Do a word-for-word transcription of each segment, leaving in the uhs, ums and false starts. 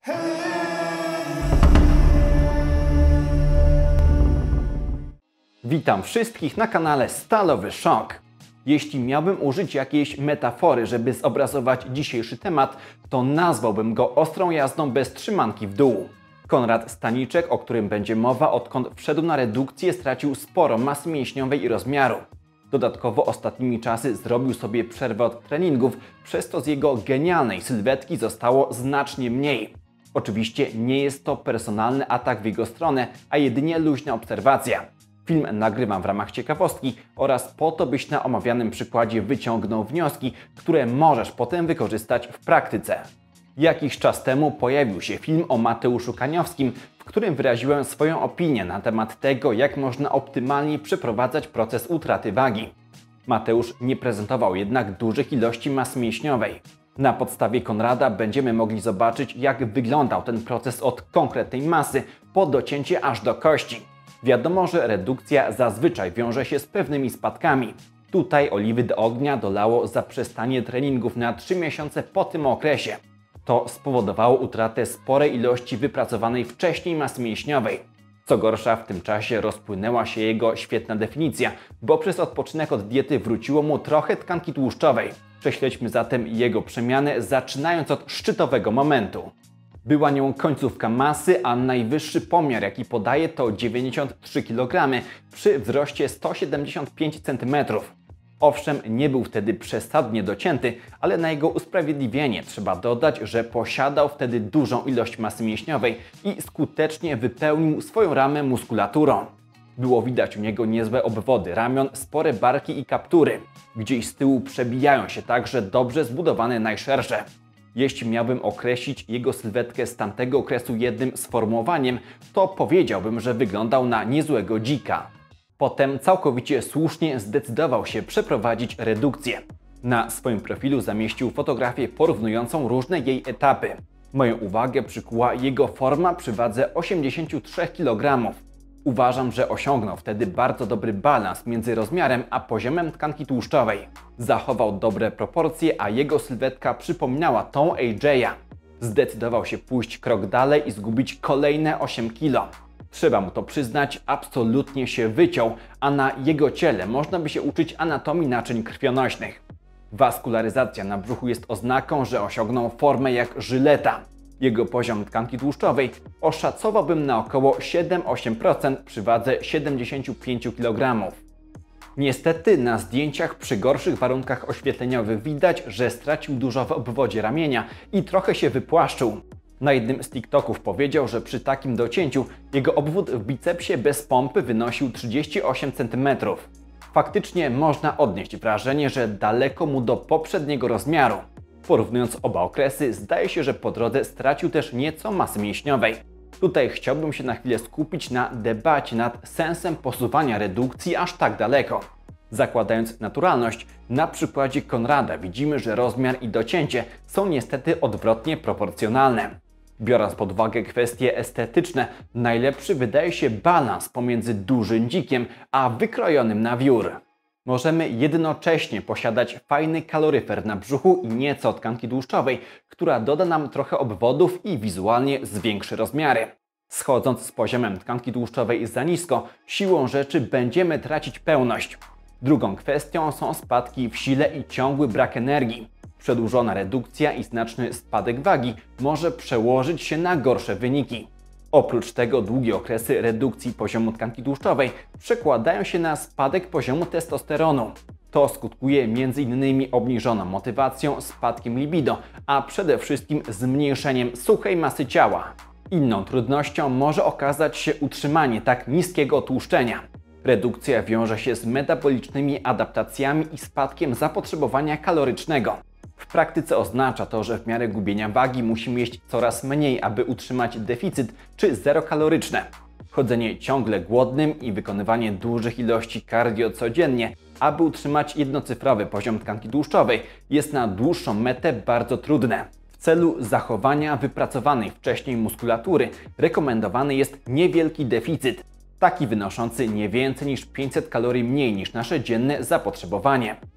Witam wszystkich na kanale Stalowy Szok. Jeśli miałbym użyć jakiejś metafory, żeby zobrazować dzisiejszy temat, to nazwałbym go ostrą jazdą bez trzymanki w dół. Konrad Staniczek, o którym będzie mowa, odkąd wszedł na redukcję, stracił sporo masy mięśniowej i rozmiaru. Dodatkowo ostatnimi czasy zrobił sobie przerwę od treningów, przez to z jego genialnej sylwetki zostało znacznie mniej. Oczywiście nie jest to personalny atak w jego stronę, a jedynie luźna obserwacja. Film nagrywam w ramach ciekawostki oraz po to, byś na omawianym przykładzie wyciągnął wnioski, które możesz potem wykorzystać w praktyce. Jakiś czas temu pojawił się film o Mateuszu Kaniowskim, w którym wyraziłem swoją opinię na temat tego, jak można optymalnie przeprowadzać proces utraty wagi. Mateusz nie prezentował jednak dużych ilości masy mięśniowej. Na podstawie Konrada będziemy mogli zobaczyć, jak wyglądał ten proces od konkretnej masy po docięcie aż do kości. Wiadomo, że redukcja zazwyczaj wiąże się z pewnymi spadkami. Tutaj oliwy do ognia dolało zaprzestanie treningów na trzy miesiące po tym okresie. To spowodowało utratę sporej ilości wypracowanej wcześniej masy mięśniowej. Co gorsza, w tym czasie rozpłynęła się jego świetna definicja, bo przez odpoczynek od diety wróciło mu trochę tkanki tłuszczowej. Prześledźmy zatem jego przemianę, zaczynając od szczytowego momentu. Była nią końcówka masy, a najwyższy pomiar, jaki podaje, to dziewięćdziesiąt trzy kilogramy przy wzroście sto siedemdziesiąt pięć centymetrów. Owszem, nie był wtedy przesadnie docięty, ale na jego usprawiedliwienie trzeba dodać, że posiadał wtedy dużą ilość masy mięśniowej i skutecznie wypełnił swoją ramę muskulaturą. Było widać u niego niezłe obwody ramion, spore barki i kaptury. Gdzieś z tyłu przebijają się także dobrze zbudowane najszersze. Jeśli miałbym określić jego sylwetkę z tamtego okresu jednym sformułowaniem, to powiedziałbym, że wyglądał na niezłego dzika. Potem całkowicie słusznie zdecydował się przeprowadzić redukcję. Na swoim profilu zamieścił fotografię porównującą różne jej etapy. Moją uwagę przykuła jego forma przy wadze osiemdziesięciu trzech kilogramów. Uważam, że osiągnął wtedy bardzo dobry balans między rozmiarem a poziomem tkanki tłuszczowej. Zachował dobre proporcje, a jego sylwetka przypominała tą A J'a. Zdecydował się pójść krok dalej i zgubić kolejne osiem kilo. Trzeba mu to przyznać, absolutnie się wyciął, a na jego ciele można by się uczyć anatomii naczyń krwionośnych. Waskularyzacja na brzuchu jest oznaką, że osiągnął formę jak żyleta. Jego poziom tkanki tłuszczowej oszacowałbym na około siedem do ośmiu procent przy wadze siedemdziesięciu pięciu kilogramów. Niestety na zdjęciach przy gorszych warunkach oświetleniowych widać, że stracił dużo w obwodzie ramienia i trochę się wypłaszczył. Na jednym z TikToków powiedział, że przy takim docięciu jego obwód w bicepsie bez pompy wynosił trzydzieści osiem centymetrów. Faktycznie można odnieść wrażenie, że daleko mu do poprzedniego rozmiaru. Porównując oba okresy, zdaje się, że po drodze stracił też nieco masy mięśniowej. Tutaj chciałbym się na chwilę skupić na debacie nad sensem posuwania redukcji aż tak daleko. Zakładając naturalność, na przykładzie Konrada widzimy, że rozmiar i docięcie są niestety odwrotnie proporcjonalne. Biorąc pod uwagę kwestie estetyczne, najlepszy wydaje się balans pomiędzy dużym dzikiem a wykrojonym na wiór. Możemy jednocześnie posiadać fajny kaloryfer na brzuchu i nieco tkanki tłuszczowej, która doda nam trochę obwodów i wizualnie zwiększy rozmiary. Schodząc z poziomem tkanki tłuszczowej za nisko, siłą rzeczy będziemy tracić pełność. Drugą kwestią są spadki w sile i ciągły brak energii. Przedłużona redukcja i znaczny spadek wagi może przełożyć się na gorsze wyniki. Oprócz tego długie okresy redukcji poziomu tkanki tłuszczowej przekładają się na spadek poziomu testosteronu. To skutkuje między innymi obniżoną motywacją, spadkiem libido, a przede wszystkim zmniejszeniem suchej masy ciała. Inną trudnością może okazać się utrzymanie tak niskiego tłuszczenia. Redukcja wiąże się z metabolicznymi adaptacjami i spadkiem zapotrzebowania kalorycznego. W praktyce oznacza to, że w miarę gubienia wagi musimy jeść coraz mniej, aby utrzymać deficyt czy zero kaloryczne. Chodzenie ciągle głodnym i wykonywanie dużych ilości cardio codziennie, aby utrzymać jednocyfrowy poziom tkanki tłuszczowej, jest na dłuższą metę bardzo trudne. W celu zachowania wypracowanej wcześniej muskulatury rekomendowany jest niewielki deficyt, taki wynoszący nie więcej niż pięćset kalorii mniej niż nasze dzienne zapotrzebowanie.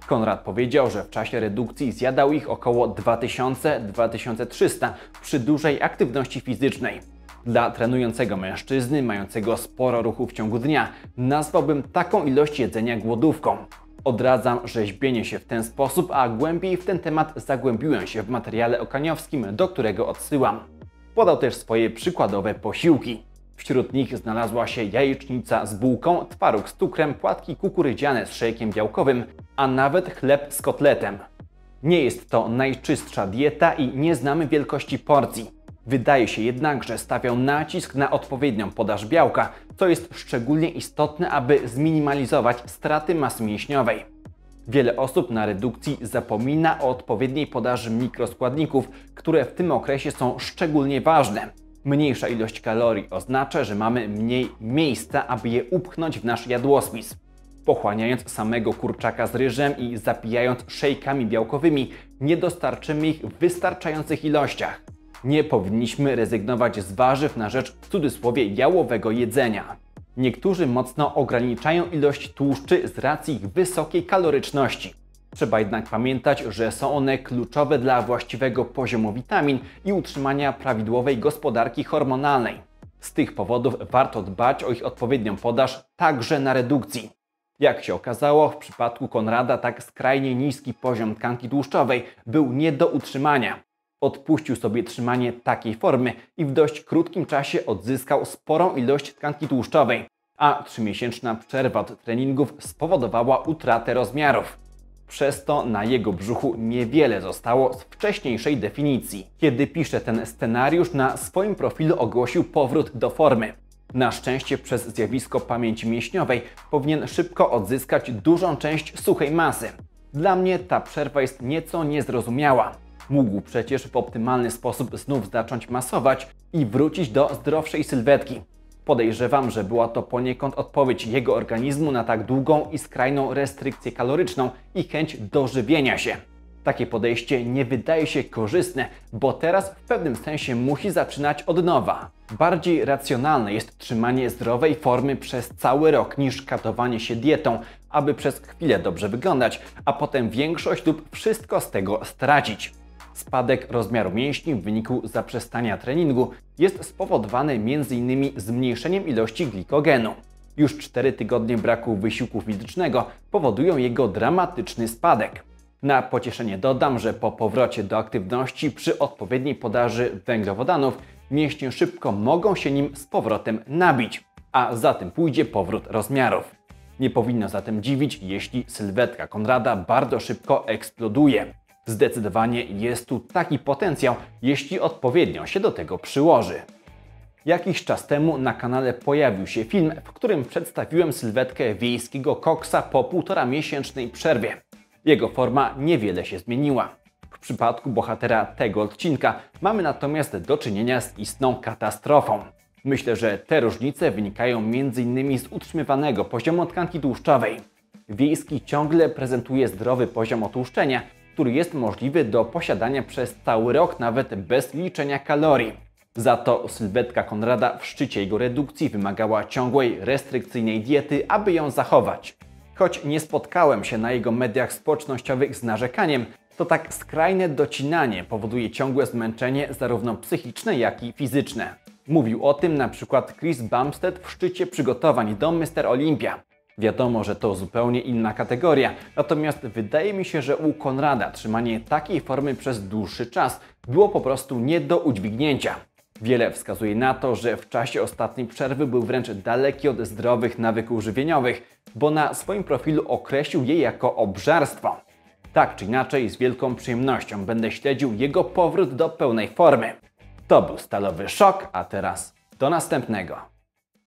Konrad powiedział, że w czasie redukcji zjadał ich około dwa tysiące do dwa tysiące trzysta przy dużej aktywności fizycznej. Dla trenującego mężczyzny, mającego sporo ruchu w ciągu dnia, nazwałbym taką ilość jedzenia głodówką. Odradzam rzeźbienie się w ten sposób, a głębiej w ten temat zagłębiłem się w materiale okaniowskim, do którego odsyłam. Podał też swoje przykładowe posiłki. Wśród nich znalazła się jajecznica z bułką, twaróg z cukrem, płatki kukurydziane z szejkiem białkowym, a nawet chleb z kotletem. Nie jest to najczystsza dieta i nie znamy wielkości porcji. Wydaje się jednak, że stawiał nacisk na odpowiednią podaż białka, co jest szczególnie istotne, aby zminimalizować straty masy mięśniowej. Wiele osób na redukcji zapomina o odpowiedniej podaży mikroskładników, które w tym okresie są szczególnie ważne. Mniejsza ilość kalorii oznacza, że mamy mniej miejsca, aby je upchnąć w nasz jadłospis. Pochłaniając samego kurczaka z ryżem i zapijając szejkami białkowymi, nie dostarczymy ich w wystarczających ilościach. Nie powinniśmy rezygnować z warzyw na rzecz, w cudzysłowie, jałowego jedzenia. Niektórzy mocno ograniczają ilość tłuszczy z racji ich wysokiej kaloryczności. Trzeba jednak pamiętać, że są one kluczowe dla właściwego poziomu witamin i utrzymania prawidłowej gospodarki hormonalnej. Z tych powodów warto dbać o ich odpowiednią podaż także na redukcji. Jak się okazało, w przypadku Konrada tak skrajnie niski poziom tkanki tłuszczowej był nie do utrzymania. Odpuścił sobie trzymanie takiej formy i w dość krótkim czasie odzyskał sporą ilość tkanki tłuszczowej, a trzymiesięczna przerwa od treningów spowodowała utratę rozmiarów. Przez to na jego brzuchu niewiele zostało z wcześniejszej definicji. Kiedy pisze ten scenariusz, na swoim profilu ogłosił powrót do formy. Na szczęście przez zjawisko pamięci mięśniowej powinien szybko odzyskać dużą część suchej masy. Dla mnie ta przerwa jest nieco niezrozumiała. Mógł przecież w optymalny sposób znów zacząć masować i wrócić do zdrowszej sylwetki. Podejrzewam, że była to poniekąd odpowiedź jego organizmu na tak długą i skrajną restrykcję kaloryczną i chęć dożywienia się. Takie podejście nie wydaje się korzystne, bo teraz w pewnym sensie musi zaczynać od nowa. Bardziej racjonalne jest trzymanie zdrowej formy przez cały rok niż katowanie się dietą, aby przez chwilę dobrze wyglądać, a potem większość lub wszystko z tego stracić. Spadek rozmiaru mięśni w wyniku zaprzestania treningu jest spowodowany między innymi zmniejszeniem ilości glikogenu. Już cztery tygodnie braku wysiłku fizycznego powodują jego dramatyczny spadek. Na pocieszenie dodam, że po powrocie do aktywności przy odpowiedniej podaży węglowodanów mięśnie szybko mogą się nim z powrotem nabić, a za tym pójdzie powrót rozmiarów. Nie powinno zatem dziwić, jeśli sylwetka Konrada bardzo szybko eksploduje. Zdecydowanie jest tu taki potencjał, jeśli odpowiednio się do tego przyłoży. Jakiś czas temu na kanale pojawił się film, w którym przedstawiłem sylwetkę wiejskiego koksa po półtora miesięcznej przerwie. Jego forma niewiele się zmieniła. W przypadku bohatera tego odcinka mamy natomiast do czynienia z istną katastrofą. Myślę, że te różnice wynikają między innymi z utrzymywanego poziomu tkanki tłuszczowej. Wiejski ciągle prezentuje zdrowy poziom otłuszczenia, który jest możliwy do posiadania przez cały rok nawet bez liczenia kalorii. Za to sylwetka Konrada w szczycie jego redukcji wymagała ciągłej, restrykcyjnej diety, aby ją zachować. Choć nie spotkałem się na jego mediach społecznościowych z narzekaniem, to tak skrajne docinanie powoduje ciągłe zmęczenie zarówno psychiczne, jak i fizyczne. Mówił o tym na przykład Chris Bumstead w szczycie przygotowań do mister Olympia. Wiadomo, że to zupełnie inna kategoria, natomiast wydaje mi się, że u Konrada trzymanie takiej formy przez dłuższy czas było po prostu nie do udźwignięcia. Wiele wskazuje na to, że w czasie ostatniej przerwy był wręcz daleki od zdrowych nawyków żywieniowych, bo na swoim profilu określił je jako obżarstwo. Tak czy inaczej, z wielką przyjemnością będę śledził jego powrót do pełnej formy. To był Stalowy Szok, a teraz do następnego.